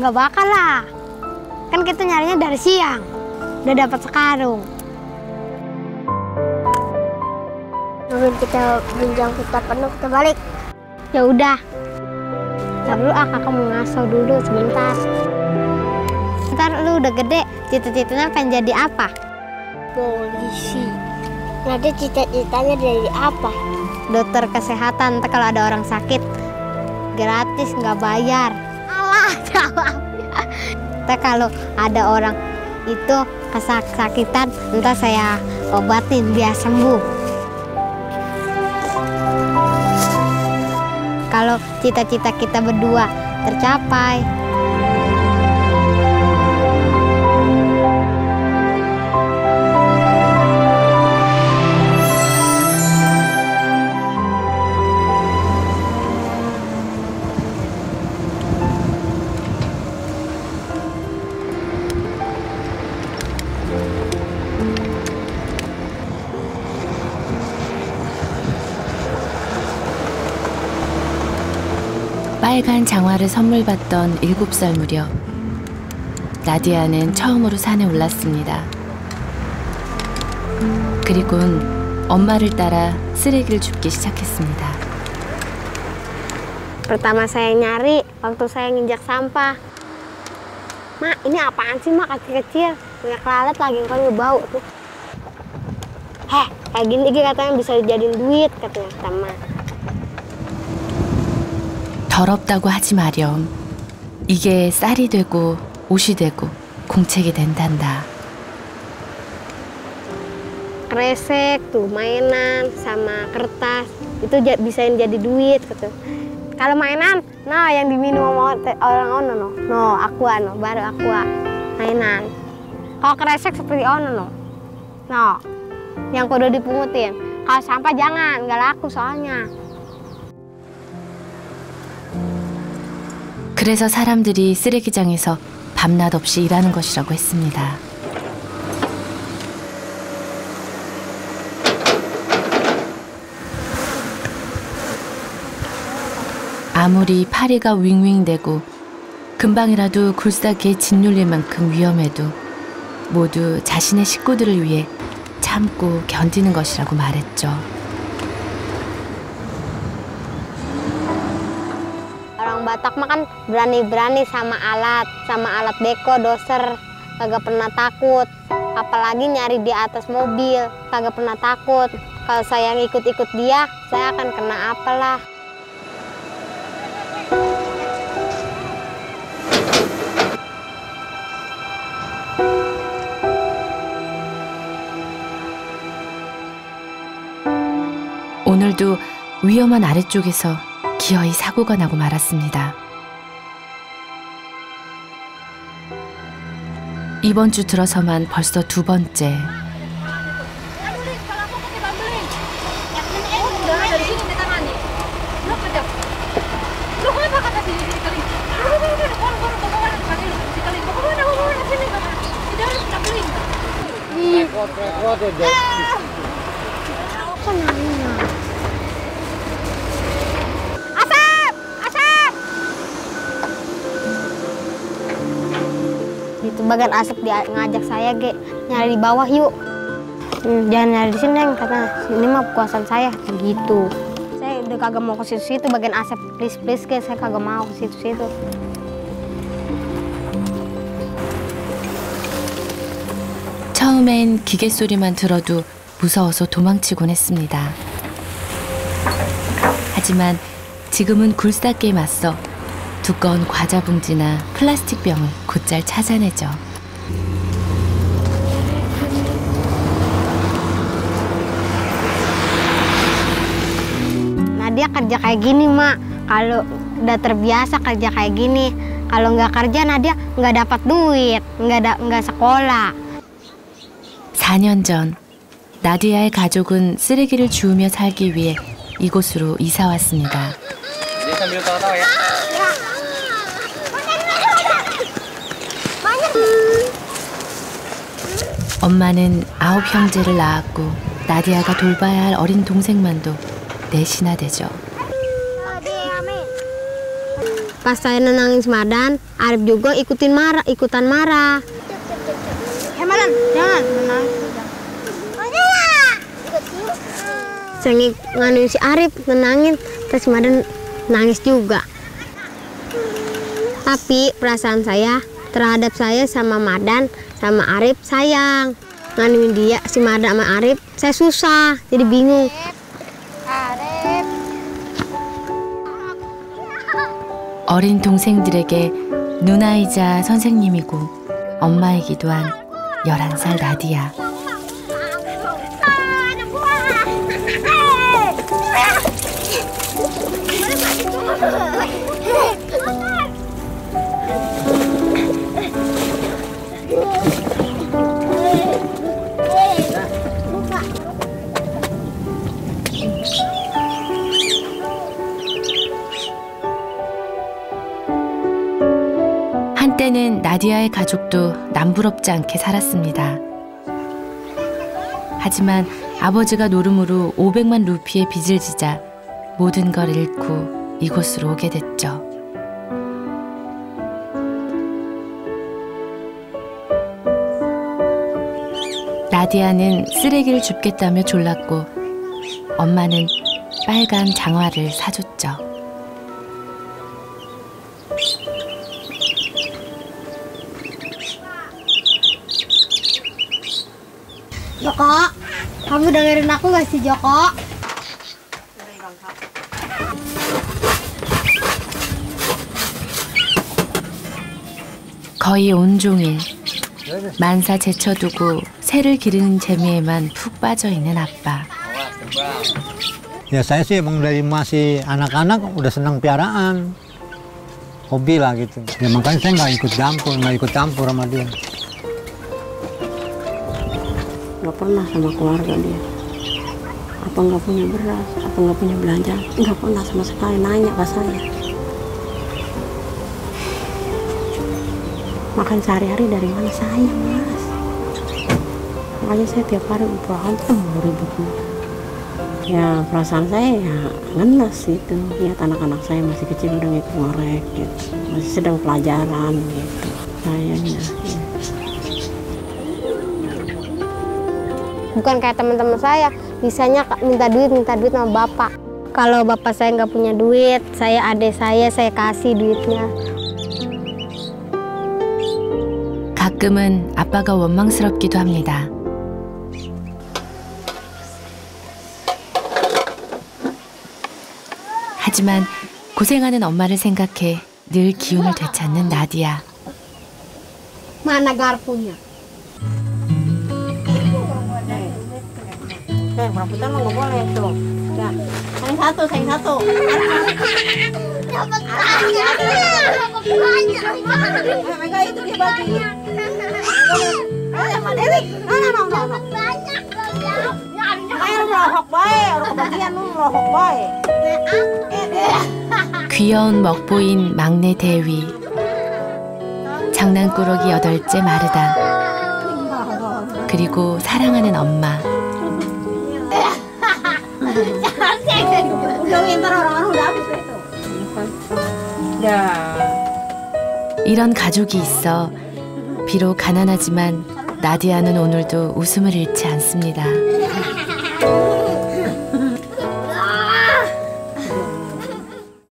Nggak bakal lah. Kan kita nyarinya dari siang. Udah dapat sekarung. Mungkin kita jenjang kita penuh, kita balik. Ya udah. Ntar dulu kakak mau ngaso dulu sebentar. Ntar lu udah gede, cita-citanya pengen jadi apa? Polisi. Nanti cita-citanya dari apa? Dokter kesehatan. Ntar kalau ada orang sakit, gratis, nggak bayar. Alah, jawab. Ntar kalau ada orang itu kesakitan, ntar saya obatin biar sembuh. Kalau cita-cita kita berdua tercapai. 빨간 장화를 선물 받던 7살 무렵 나디아는 처음으로 산에 올랐습니다. 그리곤 엄마를 따라 쓰레기를 줍기 시작했습니다. Pertama saya nyari waktu saya nginjak sampah. Mak, ini apaan sih mak, kecil-kecil? Punya kelalet lagi kan ngebau tuh. Heh, kayak gini katanya bisa dijadiin duit katanya sama. 더럽다고 하지 마렴. 이게 쌀이 되고 옷이 되고 공책이 된단다. Kresek tuh mainan sama kertas itu bisa jadi duit gitu. Kalau mainan, nah yang diminum sama orang ono no, aqua no, baru aqua mainan. Kalau kresek seperti ono no, yang kudu dipungutin. Kalau sampah jangan, nggak laku soalnya. 그래서 사람들이 쓰레기장에서 밤낮 없이 일하는 것이라고 했습니다. 아무리 파리가 윙윙대고 금방이라도 굴삭기에 짓눌릴 만큼 위험해도 모두 자신의 식구들을 위해 참고 견디는 것이라고 말했죠. Orang Batak mah kan berani-berani sama alat beko, doser, kagak pernah takut. Apalagi nyari di atas mobil, kagak pernah takut. Kalau saya ngikut-ikut dia, saya akan kena apalah. 오늘도 위험한 아래쪽에서 기어이 사고가 나고 말았습니다. 이번 주 들어서만 벌써 2번째. Itu bagian asap dia ngajak saya nyari di bawah yuk. Jangan nyari di sini Neng, karena ini mah kekuasaan saya gitu. Saya udah kagak mau ke situ-situ bagian asap, please saya kagak mau ke situ-situ. 처음엔 기계 소리만 들어도 무서워서 도망치곤 했습니다. 하지만 지금은 굴삭기에 맞서 두꺼운 과자 봉지나 플라스틱 병을 곧잘 찾아내죠. Nadia kerja kayak gini, Mak. Kalau udah terbiasa kerja kayak gini, kalau nggak kerja Nadia nggak dapat duit, nggak sekolah. 4년 전 나디아의 가족은 쓰레기를 주우며 살기 위해 이곳으로 이사 왔습니다. 엄마는 9 형제를 낳았고 나디아가 돌봐야 할 어린 동생만도 넷이나 되죠. Pas saya nenangin si Madan, Arif juga ikutan marah. Madan, jangan menangis. Saya nganuin si Arif, nenangin, terus si Madan nangis juga. Tapi perasaan saya terhadap saya sama Madan, sama Arif sayang. Nganuin dia, si Madan sama Arif, saya susah, jadi bingung. Arif. 어린 동생들에게 누나이자 선생님이고 엄마이기도 한 11살 나디아. 한때는 나디아의 가족도 남부럽지 않게 살았습니다. 하지만 아버지가 노름으로 500만 루피의 빚을 지자 모든 걸 잃고 이곳으로 오게 됐죠. 나디아는 쓰레기를 줍겠다며 졸랐고 엄마는 빨간 장화를 사줬죠. Joko, kamu dengerin aku gak sih, Joko? 거의 온종일 만사 제쳐두고 새를 기르는 재미에만 푹 빠져있는 아빠. Ya saya sih emang dari masih anak-anak udah senang piaraan. Hobi lah gitu. Ya makanya saya nggak ikut campur sama dia. Nggak pernah sama keluarga dia. Apa nggak punya beras, apa nggak punya belanja, nggak pernah sama sekali nanya ke saya. Makan sehari-hari dari mana saya, Mas? Makanya saya tiap hari berantem ribut. Ya perasaan saya ya ngenes gitu. Lihat anak-anak saya masih kecil udah ngorek gitu. Masih sedang pelajaran gitu. Sayangnya. Ya. Bukan kayak teman-teman saya, bisanya minta duit sama bapak. Kalau bapak saya nggak punya duit, adik saya kasih duitnya. 가끔은 아빠가 원망스럽기도 합니다. 하지만 고생하는 엄마를 생각해 늘 기운을 되찾는 나디아. Mana garpunya? Rambutan mah nggak boleh tuh. Ya, sayang satu. Dapat banyak. Mereka itu dia bagi. Dewi, banyak. Ayo melohok baik, orang kebagian lu melohok baik. 귀여운 먹보인 막내 대위. 장난꾸러기 8째 마르다. 그리고 사랑하는 엄마. 이런 가족이 있어 비록 가난하지만 나디아는 오늘도 웃음을 잃지 않습니다.